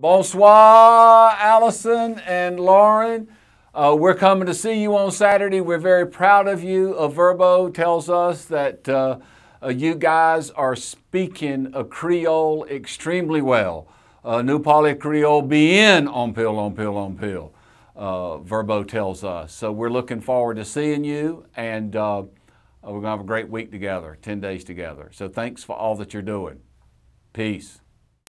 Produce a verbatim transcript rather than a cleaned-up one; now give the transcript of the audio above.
Bonsoir, Allison and Lauren. Uh, we're coming to see you on Saturday. We're very proud of you. Uh, Verbo tells us that uh, uh, you guys are speaking a Creole extremely well. Uh, Nous parlez Creole bien on pile, on pile, on pile, uh, Verbo tells us. So we're looking forward to seeing you, and uh, we're going to have a great week together, ten days together. So thanks for all that you're doing. Peace.